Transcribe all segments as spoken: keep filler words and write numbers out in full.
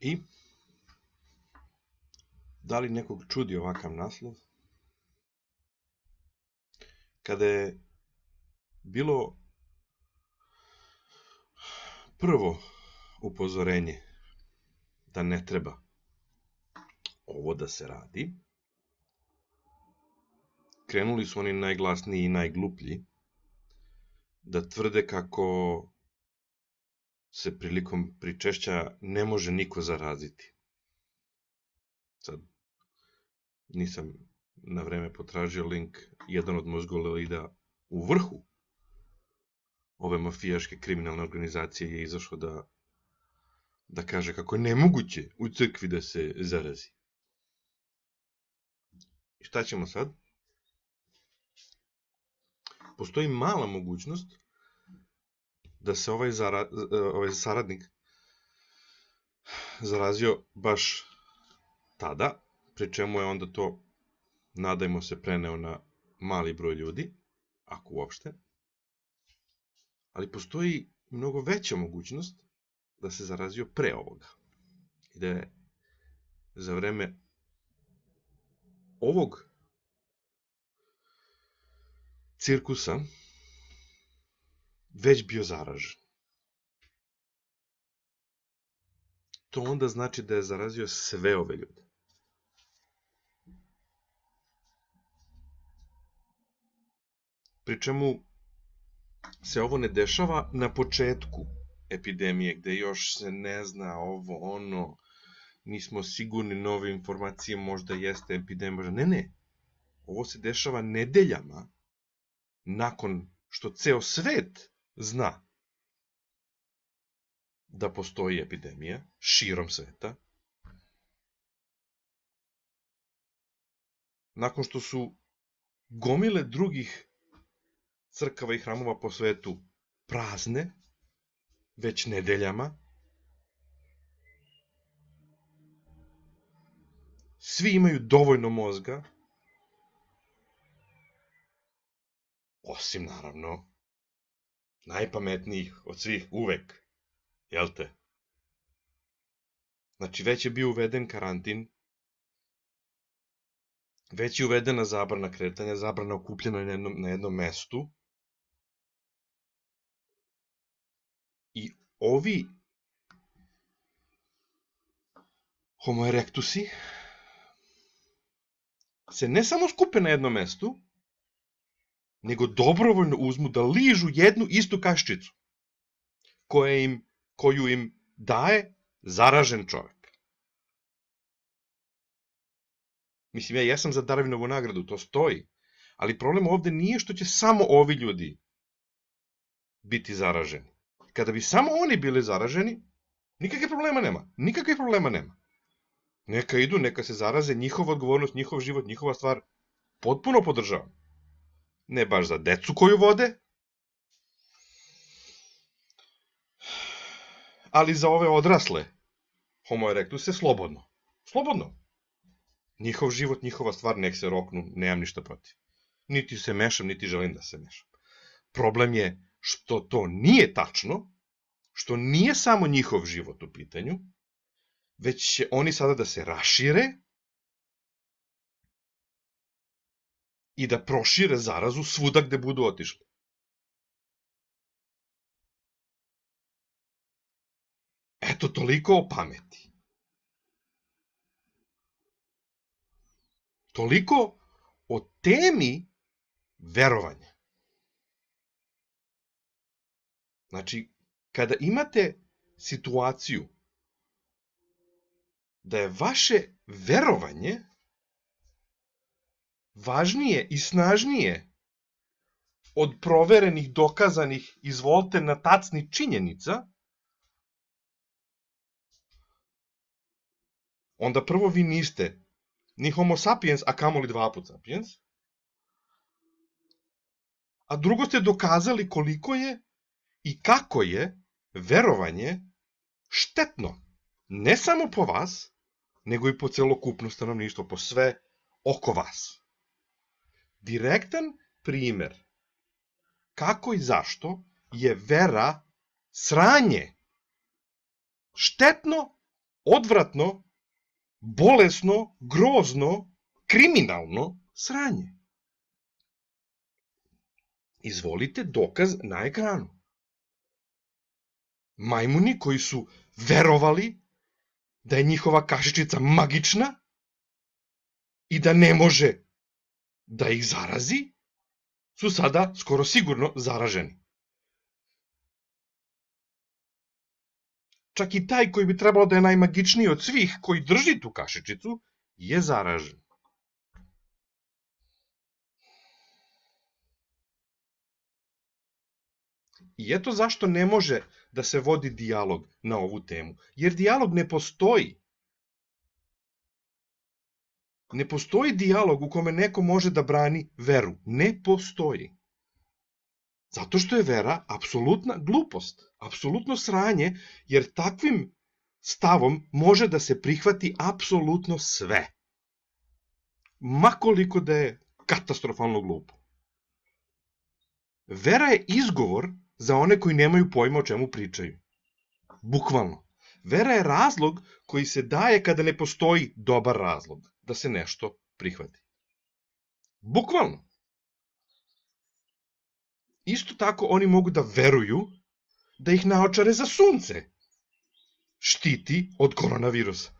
I da li nekog čudi ovakav naslov? Kada je bilo prvo upozorenje da ne treba ovo da se radi, krenuli su oni najglasniji i najgluplji da tvrde kako se prilikom pričešća ne može niko zaraziti. Sad, nisam na vreme potražio link, jedan od mozgoleida u vrhu ove mafijaške kriminalne organizacije je izašao da, da kaže kako je nemoguće u crkvi da se zarazi. I šta ćemo sad? Postoji mala mogućnost da se ovaj, zara, ovaj saradnik zarazio baš tada, pri čemu je onda to, nadajmo se, preneo na mali broj ljudi, ako uopšte. Ali postoji mnogo veća mogućnost da se zarazio pre ovoga. I da je za vreme ovog cirkusa već bio zaražen. To onda znači da je zarazio sve ove ljude. Pri čemu se ovo ne dešava na početku epidemije, gde još se ne zna ovo, ono, nismo sigurni, nove informacije, možda jeste epidemija. Ne, ne. Ovo se dešava nedeljama nakon što ceo svet zna da postoji epidemija širom sveta. Nakon što su gomile drugih crkava i hramova po svetu prazne, već nedeljama. Svi imaju dovoljno mozga, osim, naravno, najpametnijih od svih uvek, jel te? Znači, već je bio uveden karantin, već je uvedena zabrana kretanja, zabrana okupljena na jednom, na jednom mestu, i ovi homo erectusi se ne samo skupe na jednom mestu, nego dobrovoljno uzmu da ližu jednu istu kaščicu koja im, koju im daje zaražen čovek. Mislim, ja jesam za Darwinovu nagradu, to stoji, ali problem ovde nije što će samo ovi ljudi biti zaraženi. Kada bi samo oni bili zaraženi, nikakve problema nema. Nikakve problema nema. Neka idu, neka se zaraze, njihova odgovornost, njihov život, njihova stvar, potpuno podržavam. Ne baš za decu koju vode, ali za ove odrasle homo erectuse slobodno. Slobodno. Njihov život, njihova stvar, nek se roknu, nemam ništa protiv. Niti se mešam, niti želim da se mešam. Problem je što to nije tačno, što nije samo njihov život u pitanju, već će oni sada da se rašire i da prošire zarazu svuda gde budu otišli. Eto, toliko o pameti. Toliko o temi verovanja. Znači, kada imate situaciju da je vaše verovanje važnije i snažnije od proverenih, dokazanih, izvolite na tacni činjenica, onda prvo vi niste ni homo sapiens, a kamoli dva put sapiens, a drugo ste dokazali koliko je i kako je verovanje štetno, ne samo po vas, nego i po celokupno stanovništvo, po sve oko vas. Direktan primer kako i zašto je vera sranje, štetno odvratno, bolesno, grozno, kriminalno sranje. Izvolite dokaz na ekranu. Majmuni koji su verovali da je njihova kašičica magična i da ne može da ih zarazi, su sada skoro sigurno zaraženi. Čak i taj koji bi trebalo da je najmagičniji od svih, koji drži tu kašičicu, je zaražen. I eto zašto ne može da se vodi dijalog na ovu temu. Jer dijalog ne postoji. Ne postoji dijalog u kome neko može da brani veru. Ne postoji. Zato što je vera apsolutna glupost, apsolutno sranje, jer takvim stavom može da se prihvati apsolutno sve. Makoliko da je katastrofalno glupo. Vera je izgovor za one koji nemaju pojma o čemu pričaju. Bukvalno. Vera je razlog koji se daje kada ne postoji dobar razlog da se nešto prihvati. Bukvalno. Isto tako oni mogu da veruju da ih naočare za sunce štiti od koronavirusa.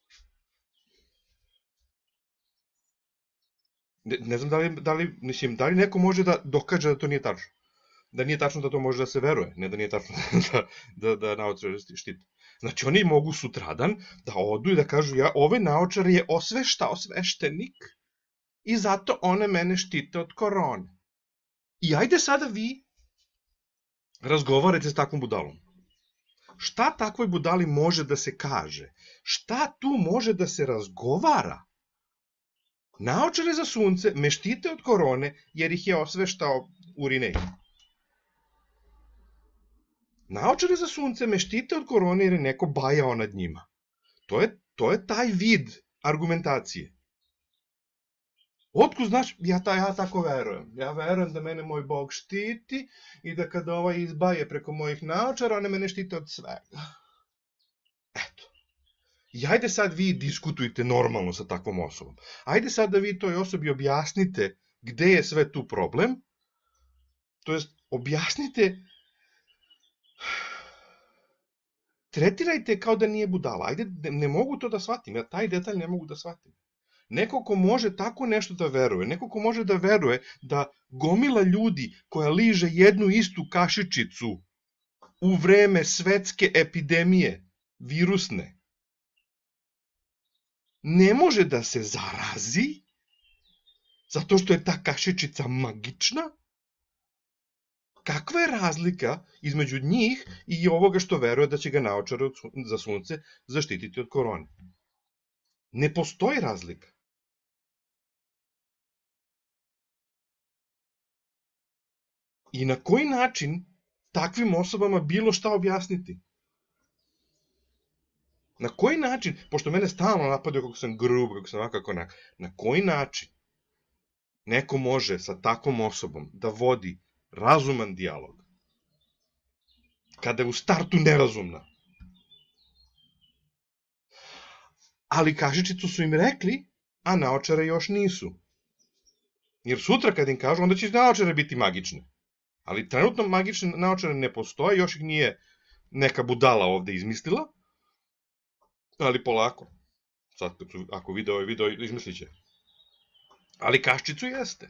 Ne, ne znam da li, da, li, mislim, da li neko može da dokaže da to nije tačno. Da nije tačno da to može da se veruje, ne da nije tačno da, da, da naočare štite. Znači oni mogu sutradan da odu i da kažu ja, ove naočare je osveštao sveštenik i zato one mene štite od korone. I ajde sada vi razgovarajte s takvom budalom. Šta takvoj budali može da se kaže? Šta tu može da se razgovara? Naočare za sunce me štite od korone jer ih je osveštao urinej. Naočare za sunce me štite od korone jer je neko bajao nad njima. To je, to je taj vid argumentacije. Otkud znaš, ja, ta, ja tako verujem. Ja verujem da mene moj Bog štiti i da kada ovaj izbaje preko mojih naočara, one mene štite od svega. Eto. I ajde sad vi diskutujte normalno sa takvom osobom. Ajde sad da vi toj osobi objasnite gde je sve tu problem. To jest, objasnite, tretirajte kao da nije budala. Ajde, ne, ne mogu to da shvatim. Ja taj detalj ne mogu da shvatim. Neko ko može tako nešto da veruje, neko ko može da veruje da gomila ljudi koja liže jednu istu kašičicu u vreme svetske epidemije, virusne, ne može da se zarazi zato što je ta kašičica magična? Kakva je razlika između njih i ovoga što veruje da će ga naočare za sunce zaštititi od korone? Ne postoji razlika. I na koji način takvim osobama bilo šta objasniti? Na koji način, pošto mene stalno napadaju kako sam grub, kako sam ovako, kako onako, na koji način neko može sa takvom osobom da vodi razuman dijalog, kada je u startu nerazumna? Ali kašičicu su im rekli, a naočare još nisu. Jer sutra kad im kažu, onda će naočare biti magične. Ali trenutno magične naočare ne postoje, još ih nije neka budala ovde izmislila, ali polako. Sad, ako vide ovaj video, izmislit će. Ali kaščicu jeste.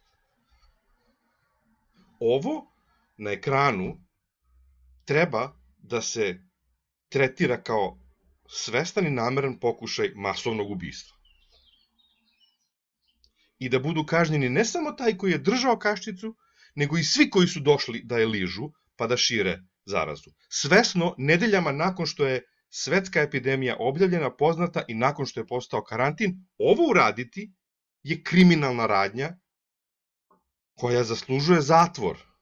Ovo na ekranu treba da se tretira kao svestan i nameran pokušaj masovnog ubistva. I da budu kažnjeni ne samo taj koji je držao kaščicu, nego i svi koji su došli da je ližu, pa da šire zarazu. Svesno, nedeljama nakon što je svetska epidemija objavljena, poznata i nakon što je postao karantin, ovo uraditi je kriminalna radnja koja zaslužuje zatvor.